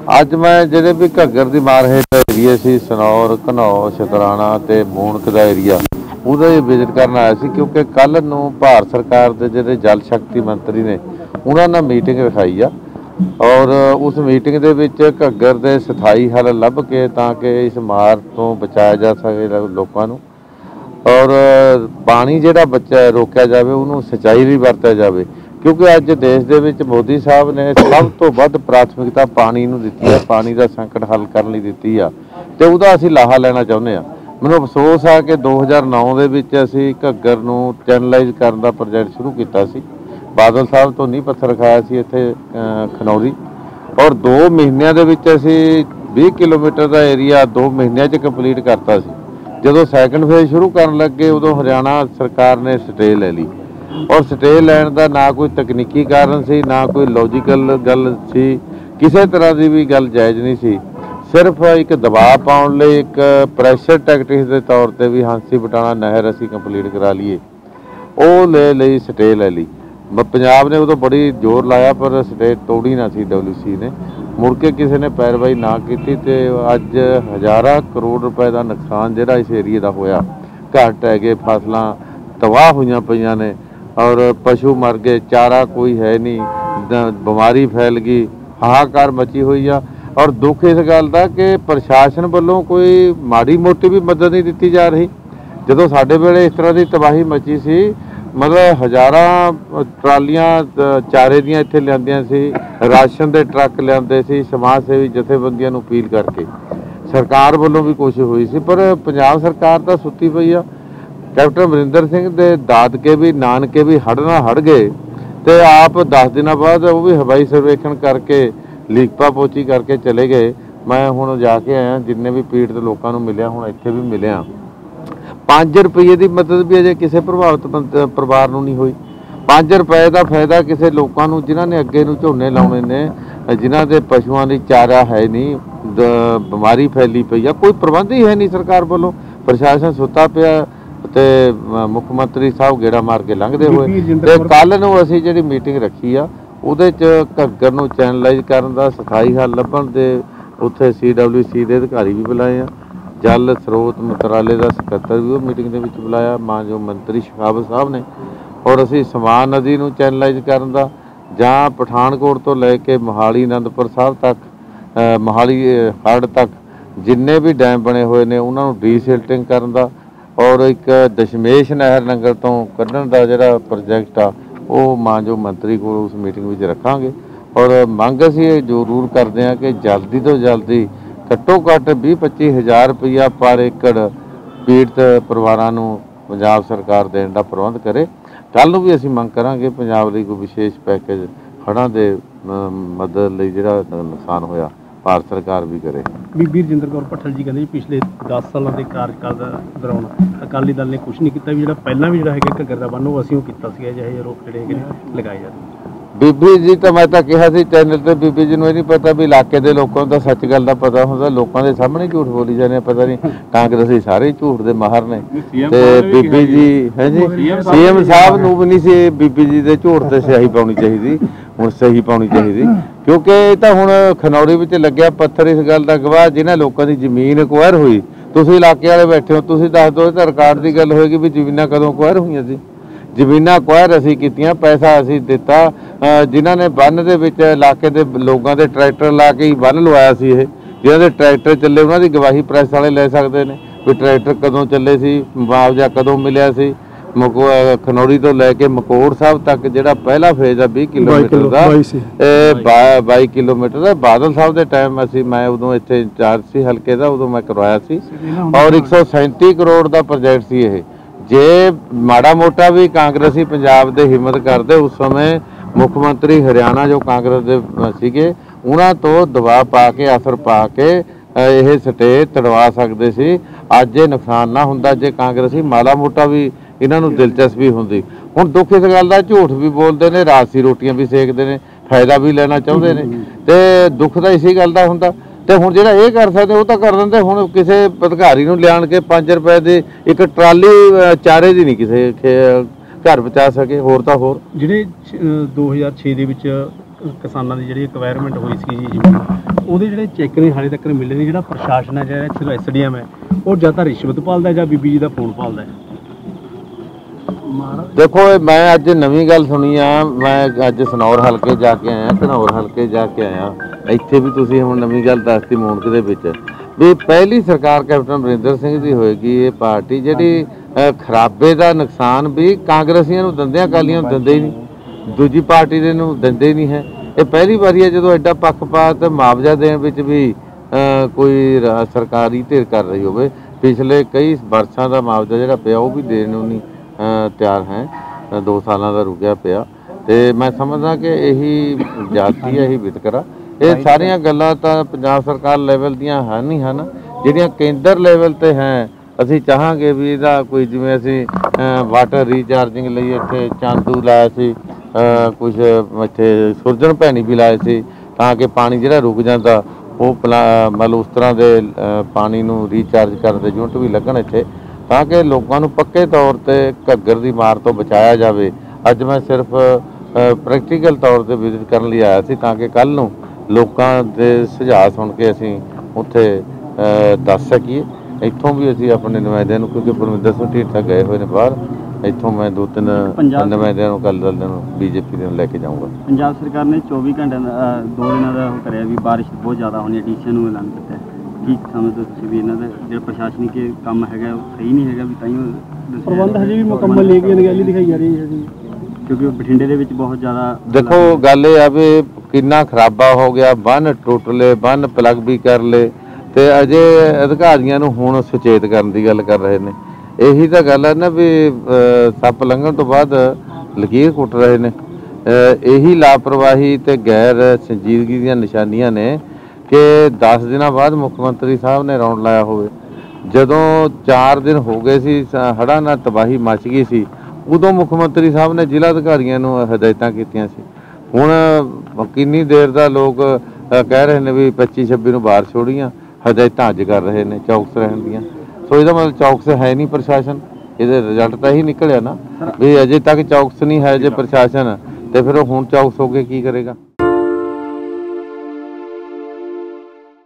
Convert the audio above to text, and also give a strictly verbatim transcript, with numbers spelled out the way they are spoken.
ਅੱਜ मैं ਜਿਹੜੇ ਵੀ ਘੱਗਰ ਦੀ ਮਾਰ ਹੇਠ ਏਰੀਆ ਸੀ ਸਨੌਰ ਘਨੌਰ ਸ਼ੁਕਰਾਣਾ ਤੇ ਮੂਣਕ ਦਾ ਏਰੀਆ ਉਹਦੇ ਵਿਜ਼ਿਟ ਕਰਨ ਆਇਆ ਸੀ ਕਿਉਂਕਿ ਕੱਲ ਨੂੰ ਭਾਰਤ ਸਰਕਾਰ ਦੇ ਜਿਹੜੇ ਜਲ ਸ਼ਕਤੀ ਮੰਤਰੀ ਨੇ ਉਹਨਾਂ ਨਾਲ ਮੀਟਿੰਗ ਰਖਾਈ ਆ ਔਰ ਉਸ ਮੀਟਿੰਗ ਦੇ ਵਿੱਚ ਘੱਗਰ ਦੇ ਸਥਾਈ ਹੱਲ ਲੱਭ ਕੇ ਤਾਂ ਕਿ ਇਸ ਮਾਰ ਤੋਂ ਬਚਾਇਆ ਜਾ ਸਕੇ ਲੋਕਾਂ ਨੂੰ ਔਰ ਪਾਣੀ ਜਿਹੜਾ ਬੱਚਾ ਰੋਕਿਆ ਜਾਵੇ ਉਹਨੂੰ ਸਿੰਚਾਈ ਲਈ ਵਰਤਿਆ ਜਾਵੇ क्योंकि अज देश दे विच मोदी साहब ने सब तो वध प्राथमिकता पानी नूं दित्ती है पानी का संकट हल करने लई दित्ती आ ते उहदा असीं लाहा लैना चाहुंदे आ मैनूं अफसोस आ कि दो हज़ार नौ दे विच असीं घग्गर नूं चैनलाइज करन दा प्रोजैक्ट शुरू कीता सी बादल साहब तो नींह पत्थर रखाया सी इत्थे खनौरी और दो महीनों दे विच असीं बीस किलोमीटर का एरिया दो महीनों च कंप्लीट करता सी जदों सैकंड फेज शुरू करन लगे उदों हरियाणा सरकार ने स्टे ले ली और स्टे लैन का ना कोई तकनीकी कारण सी ना कोई लॉजिकल गल सी किसी तरह की भी गल जायज़ नहीं सी सिर्फ एक दबाव पाउण लई एक प्रैशर टैक्टिक्स के तौर पर भी हांसी बटाना नहर असीं कंप्लीट करा लीए वो ले लई स्टे ले ली पंजाब ने उदों बड़ी जोर लाया पर स्टे तोड़ी ना सी डब्ल्यू सी ने मुड़ के किसी ने पैरवाई ना की तो अज हज़ारां करोड़ रुपए का नुकसान जिहड़ा इस एरिए का होया घर ढह गए फसलां तबाह हुई पईयां ने और पशु मर गए चारा कोई है नहीं बीमारी फैल गई हाहाकार मची हुई आ और दुख इस गल का कि प्रशासन वालों कोई माड़ी मोटी भी मदद नहीं दी जा रही जदों साडे वेले इस तरह की तबाही मची सी मतलब हज़ारां ट्रालियां चारे दियां इत्थे लिआंदियां सी राशन के ट्रक लिआंदे सी समाज सेवी जथेबंदियां नूं अपील करके सरकार वालों भी कोशिश हुई सी पर पंजाब सरकार तां सुत्ती पई आ कैप्टन अमरिंदर सिंह दे दादके भी नानके भी हड़ ना हड़ गए तो आप दस दिन बाद वो भी हवाई सर्वेखण करके लीकपा पोची करके चले गए मैं हुण जाके आया जिन्ने भी पीड़ित लोगों को मिलिया हुण इत्थे भी मिलिया पाँच रुपये की मदद भी अजे किसी प्रभावित परिवार नूं नहीं हुई पाँच रुपए का फायदा किसी लोगों को जिन्हों ने अगे नूं झोने लाने ने जिन्हों के पशुओं की चारा है नहीं बीमारी फैली पई आ कोई प्रबंध ही है नहीं सरकार वालों प्रशासन सुता पिया ते मुख मंत्री साहब गेड़ा मार के लंघते हुए ते कल नूं असीं जिहड़ी मीटिंग रखी आ उहदे च घग्गर नूं चैनलाइज करन दा सथाई हल लभण दे उत्थे सी डब्ल्यू सी दे अधिकारी भी बुलाए आ जल स्रोत मंत्रालय का सकत्तर भी वो मीटिंग दे विच बुलाया मानयोग मंत्री शेखावत साहब ने और असीं समान नदी नूं चैनलाइज करन दा जां पठानकोट तो लैके मोहाली आनंदपुर साहब तक मोहाली हड़ तक जिन्ने भी डैम बने हुए ने उन्हां नूं रीसिल्टिंग करन दा और एक दशमेश नहर नंगर तो कढ़ण का जिहड़ा प्रोजैक्ट आ वो मानयोग मंत्री को उस मीटिंग में रखांगे और मंग असीं जरूर करते हैं कि जल्दी तो जल्दी घट्टो घट्ट भी पच्ची हज़ार रुपया पर एकड़ पीड़ित परिवारां नूं पंजाब सरकार देण दा प्रबंध करे कल नूं भी असीं मंग करांगे पंजाब लई कोई विशेष पैकेज हड़ां दे मदद लई जिहड़ा नुकसान होया भारत सरकार भी करे। बीबी रजिंदर कौर भट्टल जी कहते पिछले दस सालों के कार्यकाल दौरान अकाली दल ने कुछ नहीं किया भी जो पहला भी जो है घग्गर का बन वो असीं कीता सीगा जिहे रोक ਜਿਹੜੇ लगाए जाते बीबी जी तो मैं तो कहा सी चैनल पर बीबी जी नूं नहीं पता भी इलाके के लोगों का सच गल का पता होंदा लोगों के सामने झूठ बोली जाने पता नहीं कांग्रेसी सारे झूठ के माहर ने ते बीबी जी है जी सी एम साहब नूं भी नहीं सी बीबी जी के झूठ ते सही पाउणी चाहिदी हुण सही पाउणी चाहिदी क्योंकि तो हुण खनौरी विच लग्या पत्थर इस गल का गवाह जिन्हां लोगों की जमीन अक्वायर हुई तुसीं इलाके वाले बैठे हो तुसीं दस दो इहदा रिकार्ड की गल होएगी भी जमीनां कदों अक्वायर होईयां सी जमीनां अक्वायर असीं कीतियां पैसा असीं दिता जिन्हां ने बन दे विच इलाके दे लोगों के ट्रैक्टर ला के ही बन लवाया सी ये जिन्हां दे ट्रैक्टर चले उन्हां दी गवाही प्रैस वाले ले सकते हैं भी ट्रैक्टर कदों चले सी मुआवजा कदों मिलिया सी मको खनौरी तो लैके मकोड़ साहब तक जिहड़ा पहला फेज आ बीस किलोमीटर का बाई किलोमीटर का बादल साहब के टाइम असीं मैं उदों इत्थे इंचार्ज सी हल्के का उदों मैं करवाया सी और एक सौ सैंती करोड़ का प्रोजैक्ट सी ये जे माड़ा मोटा भी कांग्रेसी पंजाब दे हिम्मत करते उस समय मुख मंत्री हरियाणा जो कांग्रेस दे सीगे उन्हां तो दबाव पा के असर पा के यह स्टे तड़वा सकते सी अज ये नुकसान ना हुंदा जे कांग्रेसी माड़ा मोटा भी इन्हां नूं दिलचस्पी हुंदी हुण दुख इस गल दा झूठ भी बोलते हैं राजसी रोटियां भी सेकते हैं फायदा भी लेना चाहुंदे ने ते दुख तां इसी गल दा हुंदा ਤੇ ਹੁਣ ਜਿਹੜਾ ਇਹ ਕਰ ਸਕਦੇ ਉਹ ਤਾਂ ਕਰ ਦਿੰਦੇ ਹੁਣ ਕਿਸੇ ਅਧਿਕਾਰੀ ਨੂੰ ਲਿਆਣ ਕੇ ਪੰਜ ਰੁਪਏ ਦੀ ਇੱਕ ਟਰਾਲੀ ਚਾਰੇ ਦੀ ਨਹੀਂ ਕਿਸੇ ਘਰ ਪਹੁੰਚਾ ਸਕੇ ਹੋਰ ਤਾਂ ਹੋਰ ਜਿਹੜੇ ਦੋ ਹਜ਼ਾਰ ਛੇ ਦੇ ਵਿੱਚ ਕਿਸਾਨਾਂ ਦੀ ਜਿਹੜੀ ਐਕਵਾਇਰਮੈਂਟ ਹੋਈ ਸੀ ਜੀ ਜ਼ਮੀਨ, ਉਹਦੇ ਜਿਹੜੇ ਚੈੱਕ ਨੇ ਹਾਲੇ ਤੱਕ ਮਿਲੇ ਨਹੀਂ। ਜਿਹੜਾ ਪ੍ਰਸ਼ਾਸਨ ਹੈ, ਜਿਹੜਾ ਇੱਥੇ ਐਸ ਡੀ ਐਮ ਹੈ, ਉਹ ਜਾਂ ਤਾਂ ਰਿਸ਼ਵਤ ਭਾਲਦਾ ਜਾਂ ਬੀਬੀ ਜੀ ਦਾ ਫੋਨ ਭਾਲਦਾ ਹੈ। ਦੇਖੋ ਇਹ ਮੈਂ ਅੱਜ ਨਵੀਂ ਗੱਲ ਸੁਣੀ ਆ। ਮੈਂ ਅੱਜ ਸਨੌਰ ਹਲਕੇ ਜਾ ਕੇ ਆਇਆ, ਘਨੌਰ ਹਲਕੇ ਜਾ ਕੇ ਆਇਆ। ਇੱਥੇ ਵੀ ਤੁਸੀਂ ਹੁਣ ਨਵੀਂ ਗੱਲ ਦੱਸਤੀ ਮੂਣਕ ਦੇ ਵਿੱਚ ਵੀ ਪਹਿਲੀ ਸਰਕਾਰ ਕੈਪਟਨ ਅਮਰਿੰਦਰ ਸਿੰਘ ਦੀ ਹੋਏਗੀ ਇਹ ਪਾਰਟੀ ਜਿਹੜੀ ਖਰਾਬੇ ਦਾ ਨੁਕਸਾਨ ਵੀ ਕਾਂਗਰਸੀਆਂ ਨੂੰ ਦਿੰਦੇ ਆ, ਅਕਾਲੀਆਂ ਨੂੰ ਦਿੰਦੇ ਹੀ ਨਹੀਂ, ਦੂਜੀ ਪਾਰਟੀ ਦੇ ਨੂੰ ਦਿੰਦੇ ਹੀ ਨਹੀਂ ਹੈ। ਇਹ ਪਹਿਲੀ ਵਾਰੀ ਹੈ ਜਦੋਂ ਐਡਾ ਪੱਖਪਾਤ ਮੁਆਵਜ਼ਾ ਦੇਣ ਵਿੱਚ ਵੀ ਕੋਈ ਸਰਕਾਰੀ ਧਿਰ ਕਰ ਰਹੀ ਹੋਵੇ। ਪਿਛਲੇ ਕਈ ਵਰਸ਼ਾਂ ਦਾ ਮੁਆਵਜ਼ਾ ਜਿਹੜਾ ਪਿਆ ਉਹ ਵੀ ਦੇਣ ਨੂੰ ਨਹੀਂ ਤਿਆਰ ਹੈ, ਦੋ ਸਾਲਾਂ ਦਾ ਰੁਕਿਆ ਪਿਆ। ਤੇ ਮੈਂ ਸਮਝਦਾ ਕਿ ਇਹੀ ਜਾਤੀ ਹੈ, ਇਹੀ ਵਿਤਕਰਾ। ਇਹ ਸਾਰੀਆਂ ਗੱਲਾਂ ਤਾਂ ਪੰਜਾਬ ਸਰਕਾਰ ਲੈਵਲ ਦੀਆਂ ਹਨ ਹੀ ਹਨ, ਜਿਹੜੀਆਂ ਕੇਂਦਰ ਲੈਵਲ ਤੇ ਹੈ। ਅਸੀਂ ਚਾਹਾਂਗੇ ਵੀ ਇਹਦਾ ਕੋਈ ਜਿਵੇਂ ਅਸੀਂ ਵਾਟਰ ਰੀਚਾਰਜਿੰਗ ਲਈ ਇੱਥੇ ਚਾਂਦੂ ਲਾਇਆ ਸੀ, ਕੁਝ ਇੱਥੇ ਸੁਰਜਣ ਭੈਣੀ ਵੀ ਲਾਏ ਸੀ ਤਾਂ ਕਿ ਪਾਣੀ ਜਿਹੜਾ ਰੁਕ ਜਾਂਦਾ ਉਹ ਮਤਲਬ ਉਸ ਤਰ੍ਹਾਂ ਦੇ ਪਾਣੀ ਨੂੰ ਰੀਚਾਰਜ ਕਰਨ ਦੇ ਯੂਨਿਟ ਵੀ ਲੱਗਣ ਇੱਥੇ, ਤਾਂ ਕਿ ਲੋਕਾਂ ਨੂੰ ਪੱਕੇ ਤੌਰ ਤੇ ਘੱਗਰ ਦੀ ਮਾਰ ਤੋਂ ਬਚਾਇਆ ਜਾਵੇ। ਅੱਜ ਮੈਂ ਸਿਰਫ ਪ੍ਰੈਕਟੀਕਲ ਤੌਰ ਤੇ ਵਿਜ਼ਿਟ ਕਰਨ ਲਈ ਆਇਆ ਸੀ ਤਾਂ ਕਿ ਕੱਲ ਨੂੰ ਲੋਕਾਂ ਦੇ ਸੁਝਾਅ ਸੁਣ ਕੇ ਅਸੀਂ ਉੱਥੇ ਦੱਸ ਸਕੀਏ। ਇੱਥੋਂ ਵੀ ਅਸੀਂ ਆਪਣੇ ਨੁਮਾਇੰਦਿਆਂ ਨੂੰ, ਕਿਉਂਕਿ ਪਰਮਿੰਦਰ ਸਿੰਘ ਢੀਂਡਸਾ ਗਏ ਹੋਏ ਨੇ ਬਾਹਰ, ਇੱਥੋਂ ਮੈਂ ਦੋ ਤਿੰਨ ਨੁਮਾਇੰਦਿਆਂ ਨੂੰ ਕੱਲ੍ਹ ਦਲ ਨੂੰ ਬੀਜੇਪੀ ਦੇ ਨੂੰ ਲੈ ਕੇ ਜਾਊਂਗਾ। ਪੰਜਾਬ ਸਰਕਾਰ ਨੇ ਚੌਵੀ ਘੰਟਿਆਂ ਦਾ ਦੋ ਦਿਨਾਂ ਦਾ ਉਹ ਕਰਿਆ ਵੀ ਬਾਰਿਸ਼ ਬਹੁਤ ਜ਼ਿਆਦਾ ਹੋਣੀ ਹੈ, ਡੀਸੀ ਨੂੰ ਐਲਾਨ ਕੀਤਾ। ਕੀ ਸਮਝਦੇ ਤੁਸੀਂ ਵੀ ਇਹਨਾਂ ਦਾ ਜਿਹੜਾ ਪ੍ਰਸ਼ਾਸਨਿਕ ਕੰਮ ਹੈਗਾ ਉਹ ਸਹੀ ਨਹੀਂ ਹੈਗਾ ਵੀ ਤਾਂ ਹੀ ਪ੍ਰਬੰਧ ਹਜੇ ਵੀ ਮੁਕੰਮਲ ਲੈ ਕੇ ਅਣਗਹਿਲੀ ਦਿਖਾਈ ਜਾ ਰਹੀ ਹੈ ਜੀ? ਕਿਉਂਕਿ ਬਠਿੰਡੇ ਦੇ ਵਿੱਚ ਬਹੁਤ ਜ਼ਿਆਦਾ ਦੇਖੋ ਗੱਲ ਇਹ ਆ ਵੀ ਕਿੰਨਾ ਖਰਾਬਾ ਹੋ ਗਿਆ, ਬੰਨ ਟੁੱਟ ਲਏ, ਬੰਨ ਪਲੱਗ ਵੀ ਕਰ ਲਏ ਤੇ ਅਜੇ ਅਧਿਕਾਰੀਆਂ ਨੂੰ ਹੁਣ ਸੁਚੇਤ ਕਰਨ ਦੀ ਗੱਲ ਕਰ ਰਹੇ ਨੇ। ਇਹੀ ਤਾਂ ਗੱਲ ਹੈ ਨਾ ਵੀ ਸੱਪ ਲੰਘਣ ਤੋਂ ਬਾਅਦ ਲਕੀਰ ਕੁੱਟ ਰਹੇ ਨੇ। ਇਹੀ ਲਾਪਰਵਾਹੀ ਤੇ ਗੈਰ ਸੰਜੀਦਗੀ ਦੀਆਂ ਨਿਸ਼ਾਨੀਆਂ ਨੇ ਕਿ ਦਸ ਦਿਨਾਂ ਬਾਅਦ ਮੁੱਖ ਮੰਤਰੀ ਸਾਹਿਬ ਨੇ ਰੌਂਡ ਲਾਇਆ ਹੋਵੇ। ਜਦੋਂ ਚਾਰ ਦਿਨ ਹੋ ਗਏ ਸੀ, ਹੜ੍ਹਾਂ ਨਾਲ ਤਬਾਹੀ ਮਚ ਗਈ ਸੀ, ਉਦੋਂ ਮੁੱਖ ਮੰਤਰੀ ਸਾਹਿਬ ਨੇ ਜ਼ਿਲ੍ਹਾ ਅਧਿਕਾਰੀਆਂ ਨੂੰ ਹਦਾਇਤਾਂ ਕੀਤੀਆਂ ਸੀ। ਹੁਣ ਕਿੰਨੀ ਦੇਰ ਦਾ ਲੋਕ ਕਹਿ ਰਹੇ ਨੇ ਵੀ ਪੱਚੀ ਛੱਬੀ ਨੂੰ ਬਾਹਰ ਛੋੜੀਆਂ, ਹਦਾਇਤਾਂ ਅੱਜ ਕਰ ਰਹੇ ਨੇ ਚੌਕਸ ਰਹਿਣ ਦੀਆਂ। ਸੋ ਇਹਦਾ ਮਤਲਬ ਚੌਕਸ ਹੈ ਨਹੀਂ ਪ੍ਰਸ਼ਾਸਨ। ਇਹਦੇ ਰਿਜ਼ਲਟ ਤਾਂ ਇਹੀ ਨਿਕਲਿਆ ਨਾ ਵੀ ਅਜੇ ਤੱਕ ਚੌਕਸ ਨਹੀਂ ਹੈ ਜੇ ਪ੍ਰਸ਼ਾਸਨ, ਤੇ ਫਿਰ ਉਹ ਹੁਣ ਚੌਕਸ ਹੋ ਕੇ ਕੀ ਕਰੇਗਾ।